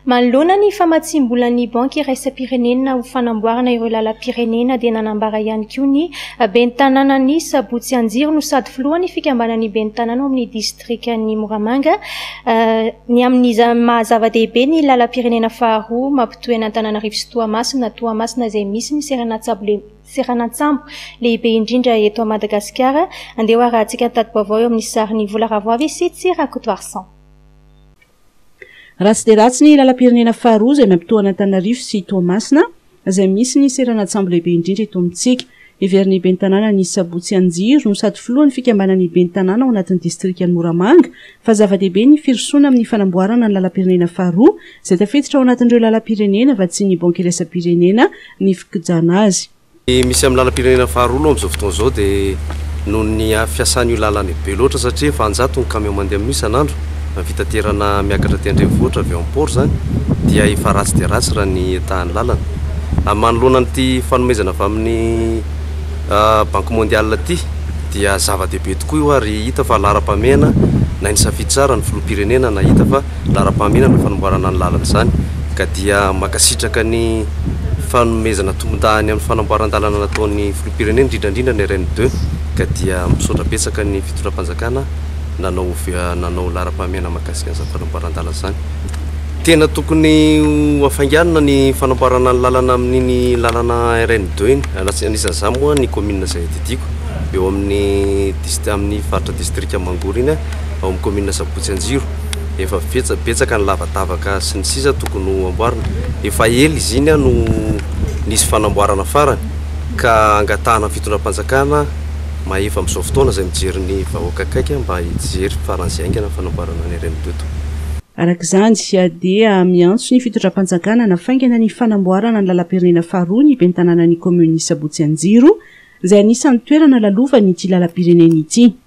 Manoloana ny famatsimbolan'ny banky iraisam-pirenena ho fanamboarana ireo lalam-pirenena dia nanambara ihany koa ny ben'ny tanàna ny Sabotsy Anjiro no sady filohan'ny fikambanan'ny ben'ny tanàna ao amin'ny distrikan'ny Moramanga ny amin'ny mahazava-dehibe ny lalam-pirenena faharoa mampitohy an'Antananarivo sy Toamasina izay misy ny seranatsambo lehibe indrindra eto à Madagasikara. Andeha arahantsika ny tadiboavao eo amin'ny sariny Vola Ravoavy sy Tsirakoto Arsan. Ratsy dia ratsy ny lalam-pirenena faharoa izay mampitohy an'Antananarivo sy Toamasina izay misy ny seranatsambo lehibe indrindra eto amintsika. Heverin'ny ben'ny tanàna ny Sabotsy Anjiro no sady filohan'ny fikambanan'ny ben'ny tanàna ao anatin'ny distrikan'ny Moramanga fa zava-dehibe ny firosoana amin'ny fanamboarana ny lalam-pirenena faharoa izay tafiditra ao anatin'ireo lalam-pirenena fa tsy ny banky iraisam-pirenena ny fikajana azy. Misy amin'ny lalam-pirenena faharoa aloha amin'izao fotoana izao dia noho ny fiasan'io lalana be loatra satria efa anjato ny camion mandeha amin'ny isan'andro fitaterana miakatra ty andrenivohitra avy ao am-port zany dia efa ratsy dia ratsy raha ny etahan'ny lalana. Manoloana n'ity fanomezana avy amin'ny banky mondiale ty dia zava-dehibe tokoa io ary hita fa lara-pamehana na ny safidy tsara ny filoham-pirenena na hita fa lara-pamehana ny fanamboarana ny lalana zany ka dia makasitraka ny fanomezana tombon-dahany amin'ny fanamboaran-dalana nataon'ny filoham-pirenena indrindrandrindra ny RN2 ka dia misaotra betsaka ny fitondram-panjakana nanao lara-pamehana makasika an'izany fanamboaran-dalana zany. Tena tokony hafainganina ny fanamboarana ny lalana amin'iny lalana RN2 iny. Anisan'izany moa ny commune izay didiko eo amin'ny faritra distrika Mangory iny ao amin'ny commune Sabotsy Anjiro. Efa betsaka ny lavadavaka sy ny sisa tokony amboarina. Efa ela izy iny no nisy fanamboarana farany ka angatahana fitondram-panjakana maefa amin'izao fotoana izay mijery ny vahoaka akaiky mba hijery faran'izay aingana fanamboarana ny RN2 to. Arak'izany dia miantso ny fitondram-panjakana nafaingana ny fanamboarana ny lalam-pirenena faharoa ny ben'ny tanàna ny commune Sabotsy Anjiro izay anisan'ny toerana lalovany ity lalam-pirenena ity.